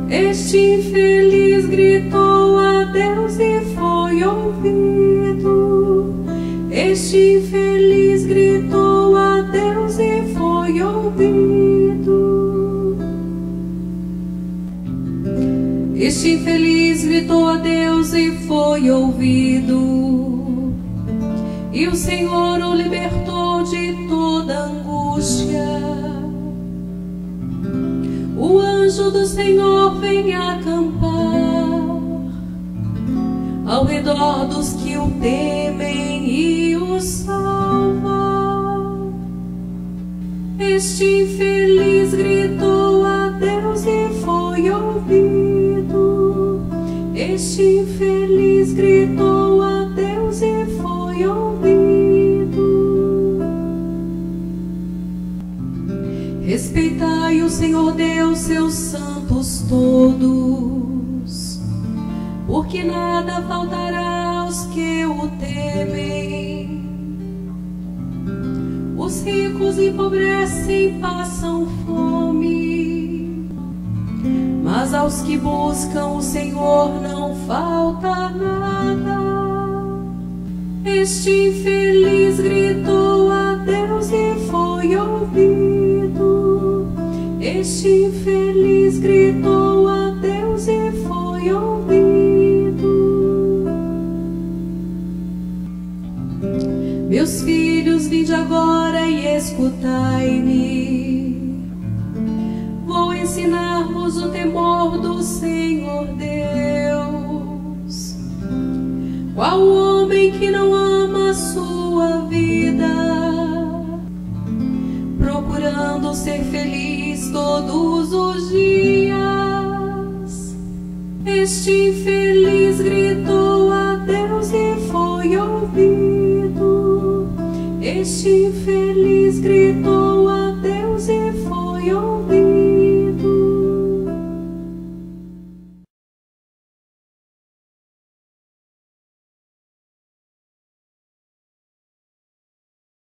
Este infeliz gritou a Deus e foi ouvido. Este infeliz gritou a Deus e foi ouvido. Este infeliz gritou a Deus e foi ouvido. E o Senhor o libertou de toda angústia. O anjo do Senhor vem acampar ao redor dos que o temem e o salva. Este infeliz gritou a Deus e foi ouvido. Este infeliz gritou a Deus e foi ouvido. Respeitai o Senhor Deus, seus santos todos, porque nada faltará aos que o temem. Os ricos empobrecem, passam fome, mas aos que buscam o Senhor não falta nada. Este infeliz gritou a Deus e foi ouvido. Este infeliz gritou a Deus e foi ouvido. Meus filhos, vinde agora e escutai-me. Vou ensinar-vos o temor do Senhor Deus. Qual homem que não ama a sua vida, procurando ser feliz todos os dias? Este infeliz